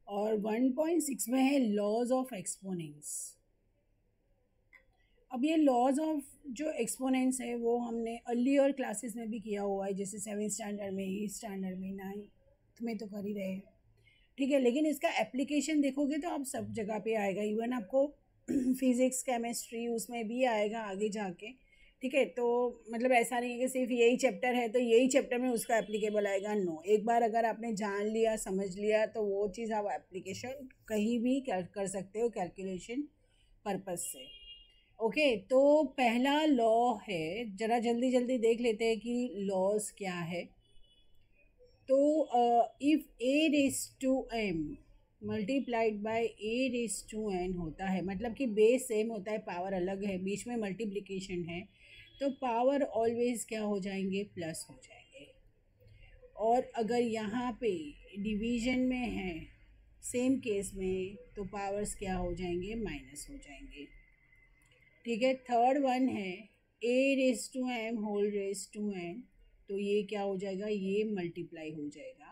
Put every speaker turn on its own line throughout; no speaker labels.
और 1.6 में है लॉज ऑफ एक्सपोनेंट्स। अब ये लॉज ऑफ जो एक्सपोनेंट्स है वो हमने अर्लियर क्लासेस में भी किया हुआ है, जैसे 7th स्टैंडर्ड में, 8th स्टैंडर्ड में, 9th में तो कर ही रहे हैं, ठीक है। लेकिन इसका एप्लीकेशन देखोगे तो आप सब जगह पे आएगा, इवन आपको फिज़िक्स केमिस्ट्री उसमें भी आएगा आगे जाके, ठीक है। तो मतलब ऐसा नहीं है कि सिर्फ यही चैप्टर है तो यही चैप्टर में उसका एप्लीकेबल आएगा, नो। एक बार अगर आपने जान लिया, समझ लिया, तो वो चीज़ आप एप्लीकेशन कहीं भी कर सकते हो कैलकुलेशन पर्पज़ से। ओके, तो पहला लॉ है, ज़रा जल्दी जल्दी देख लेते हैं कि लॉज क्या है। तो if a raise to m multiplied by a raise to n होता है, मतलब कि बेस सेम होता है, पावर अलग है, बीच में मल्टीप्लिकेशन है, तो पावर ऑलवेज क्या हो जाएंगे, प्लस हो जाएंगे। और अगर यहाँ पे डिवीजन में है सेम केस में, तो पावर्स क्या हो जाएंगे, माइनस हो जाएंगे, ठीक है। थर्ड वन है a raise to m whole raise to n, तो ये क्या हो जाएगा, ये मल्टीप्लाई हो जाएगा।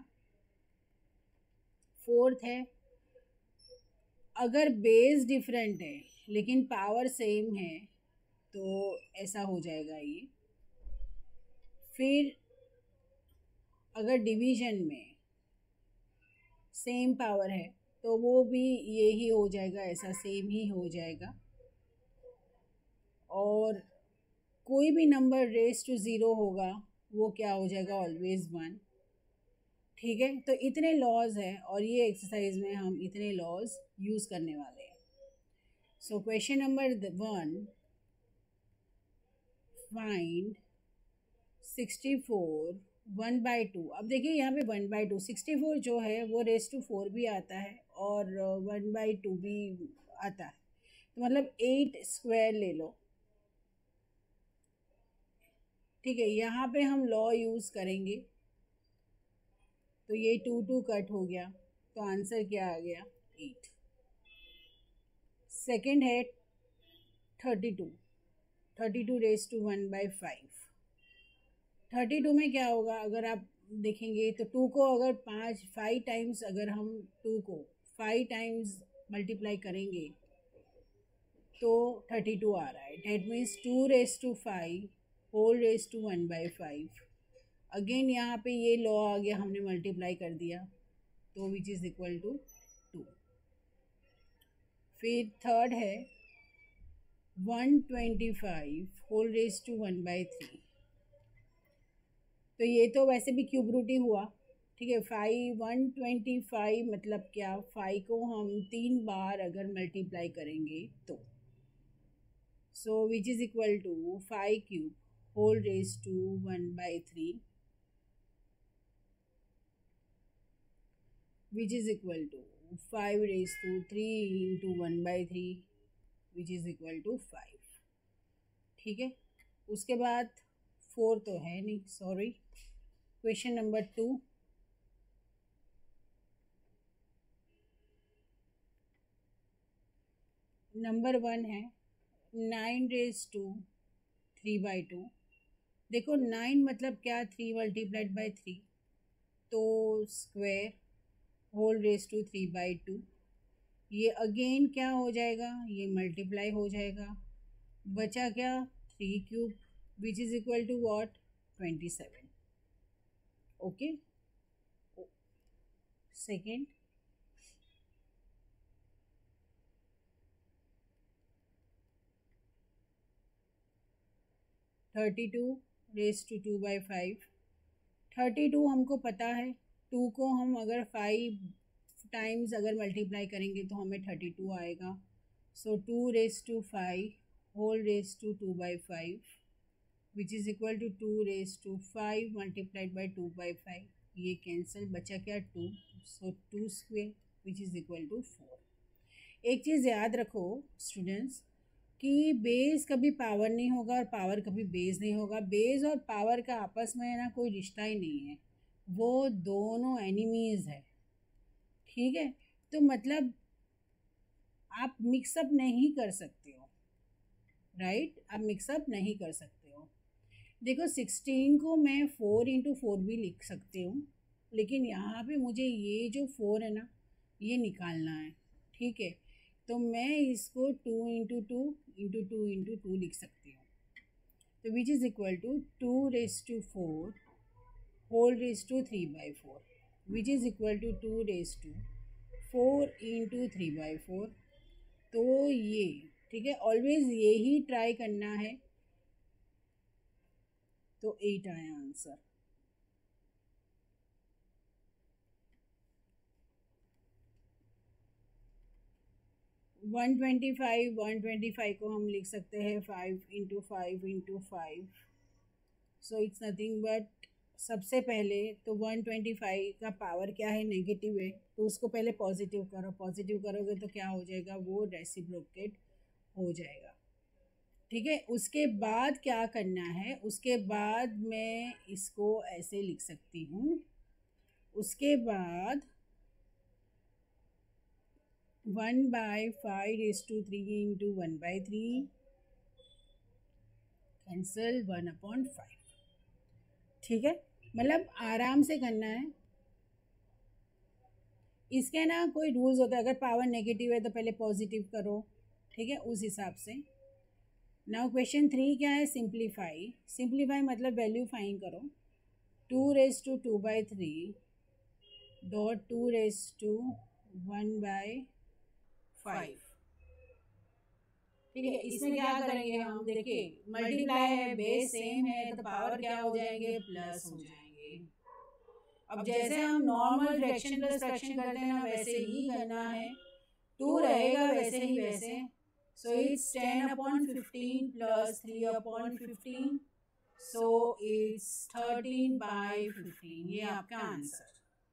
फोर्थ है अगर बेस डिफरेंट है लेकिन पावर सेम है, तो ऐसा हो जाएगा ये। फिर अगर डिवीजन में सेम पावर है तो वो भी ये ही हो जाएगा, ऐसा सेम ही हो जाएगा। और कोई भी नंबर रेस टू ज़ीरो होगा वो क्या हो जाएगा, ऑलवेज वन, ठीक है। तो इतने लॉज हैं और ये एक्सरसाइज में हम इतने लॉज यूज़ करने वाले हैं। So question number 1, find 64 1/2। अब देखिए यहाँ पे 1/2, 64 जो है वो रेस टू 4 भी आता है और 1/2 भी आता है, तो मतलब 8 स्क्वायर ले लो, ठीक है। यहाँ पे हम लॉ यूज़ करेंगे, तो ये 2 2 कट हो गया, तो आंसर क्या आ गया, 8। सेकेंड है 32, 32 रेस टू 1/5। 32 में क्या होगा, अगर आप देखेंगे तो 2 को अगर 5 टाइम्स, अगर हम 2 को 5 टाइम्स मल्टीप्लाई करेंगे तो 32 आ रहा है। That means 2 raise to 5 whole raise to 1/5। Again यहाँ पे ये लॉ आ गया, हमने मल्टीप्लाई कर दिया, तो विच इज़ इक्वल टू 2। फिर थर्ड है 125 होल रेस टू 1/3। तो ये तो वैसे भी क्यूब रूट ही हुआ, ठीक है। 125 मतलब क्या, 5 को हम 3 बार अगर मल्टीप्लाई करेंगे तो, so which is equal to 5 cube whole raise to 1/3, which is equal to 5 raise to 3 into 1/3, which is equal to 5, ठीक है। उसके बाद 4 तो है नहीं, सॉरी। क्वेश्चन नंबर 2, नंबर 1 है 9 रेस टू 3/2। देखो 9 मतलब क्या, 3 मल्टीप्लाइड बाई 3, तो स्क्वायर होल रेस टू 3/2। ये अगेन क्या हो जाएगा, ये मल्टीप्लाई हो जाएगा, बचा क्या, 3 cube, which is equal to what, 27। Okay. Second, thirty two raise to 2/5। 32 हमको पता है, 2 को हम अगर 5 टाइम्स अगर मल्टीप्लाई करेंगे तो हमें 32 आएगा। So 2 raise to 5 whole raise to 2/5, which is equal to 2 raise to 5 multiplied by 2/5, ये कैंसिल, बचा क्या, 2, so 2 square which is equal to 4। एक चीज़ याद रखो स्टूडेंट्स कि बेस कभी पावर नहीं होगा और पावर कभी बेस नहीं होगा। बेस और पावर का आपस में ना कोई रिश्ता ही नहीं है, वो दोनों एनिमीज़ है, ठीक है। तो मतलब आप मिक्सअप नहीं कर सकते हो, राइट, आप मिक्सअप नहीं कर सकते हो। देखो 16 को मैं 4 इंटू 4 भी लिख सकती हूँ, लेकिन यहाँ पे मुझे ये जो 4 है ना, ये निकालना है, ठीक है। तो मैं इसको 2 into two into two into two लिख सकती हूँ। तो which is equal to 2⁴ whole raise to 3/4 which is equal to 2⁴ into 3/4। तो ये ठीक है, ऑलवेज ये ही ट्राई करना है। तो 8 आया आंसर। वन ट्वेंटी फाइव को हम लिख सकते हैं 5 into 5। So it's nothing but, सबसे पहले तो 125 का पावर क्या है, नेगेटिव है, तो उसको पहले पॉजिटिव करो। पॉजिटिव करोगे तो क्या हो जाएगा, वो रेसिप्रोकेट हो जाएगा, ठीक है। उसके बाद क्या करना है, उसके बाद मैं इसको ऐसे लिख सकती हूँ। उसके बाद 1/5 इंटू 1/3 कैंसल 1/5, ठीक है। मतलब आराम से करना है। इसके ना कोई रूल्स होता है, अगर पावर नेगेटिव है तो पहले पॉजिटिव करो, ठीक है, उस हिसाब से। नाउ क्वेश्चन 3 क्या है, सिंप्लीफाई मतलब वैल्यू फाइंड करो। 2⁻²/3 डॉट 2⁻1/5, ठीक है। इसमें क्या करेंगे हम, देखिए मल्टीप्लाई है, बेस सेम है, तो पावर क्या हो जाएंगे, प्लस हो जाएंगे। अब जैसे हम नॉर्मल फ्रैक्शन प्लस फ्रैक्शन करते हैं ना, वैसे ही करना है। 2 रहेगा वैसे ही वैसे। So it's 10/15 plus 3/15, so it's 13/15। ये आपका आंसर।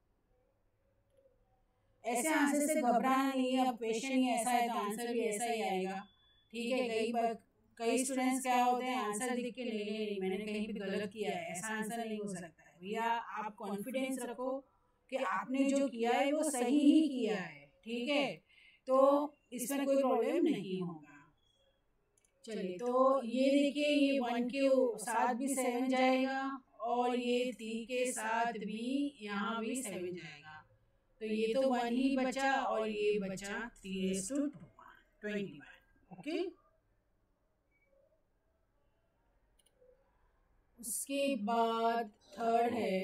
ऐसे आंसर से घबराना नहीं है, अब क्वेश्चन ही ऐसा है तो आंसर भी ऐसा ही आएगा, ठीक है। कई स्टूडेंट्स क्या होते हैं, आंसर देख के नहीं, मैंने कहीं पे गलत किया है, ऐसा आंसर नहीं हो सकता है भैया। आप कॉन्फिडेंस रखो कि आपने जो किया है वो सही ही किया है, ठीक है। तो इसमें कोई प्रॉब्लम नहीं होगा। चलिए, तो ये देखिए, ये 1 के साथ भी 7 जाएगा और ये 3 के साथ भी यहाँ भी 7 जाएगा। तो ये तो 1 ही बचा और ये बचा 3⁻21। ओके। उसके बाद थर्ड है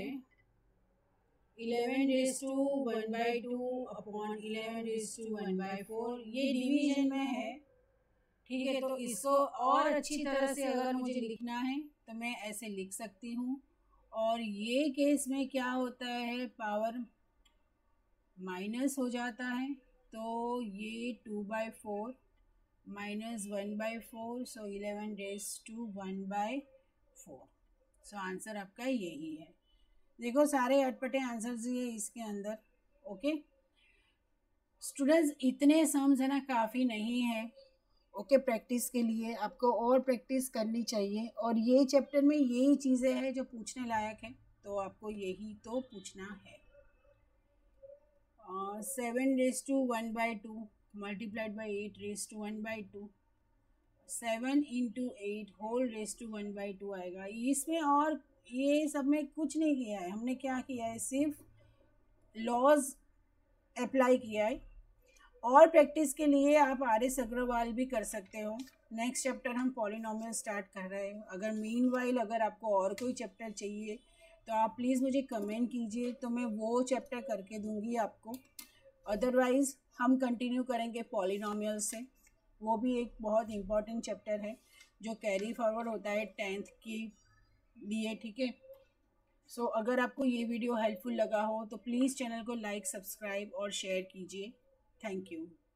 11⁻1/2 अपॉन 11⁻1/4। ये डिवीजन में है, ठीक है। तो इसको और अच्छी तरह से अगर मुझे लिखना है तो मैं ऐसे लिख सकती हूँ। और ये केस में क्या होता है, पावर माइनस हो जाता है, तो ये 2/4 माइनस 1/4, सो 11⁻1/4। सो आंसर आपका यही है। देखो सारे अटपटे आंसर्स ही है इसके अंदर। ओके स्टूडेंट्स, इतने सम्स है ना, काफ़ी नहीं है। ओके प्रैक्टिस के लिए आपको और प्रैक्टिस करनी चाहिए। और ये चैप्टर में यही चीज़ें हैं जो पूछने लायक है, तो आपको यही तो पूछना है। 7⁻1/2 multiplied by 8⁻1/2, 7 into 8 whole raise to 1/2 आएगा इसमें। और ये सब में कुछ नहीं किया है हमने, क्या किया है, सिर्फ लॉज अप्लाई किया है। और प्रैक्टिस के लिए आप RS अग्रवाल भी कर सकते हो। नेक्स्ट चैप्टर हम पॉलिनोमियल स्टार्ट कर रहे हैं। अगर मीनवाइल अगर आपको और कोई चैप्टर चाहिए तो आप प्लीज़ मुझे कमेंट कीजिए, तो मैं वो चैप्टर करके दूंगी आपको। अदरवाइज़ हम कंटिन्यू करेंगे पॉलिनोमियल से। वो भी एक बहुत इम्पॉर्टेंट चैप्टर है जो कैरी फॉरवर्ड होता है 10th के लिए, ठीक है। सो अगर आपको ये वीडियो हेल्पफुल लगा हो तो प्लीज़ चैनल को लाइक, सब्सक्राइब और शेयर कीजिए। Thank you.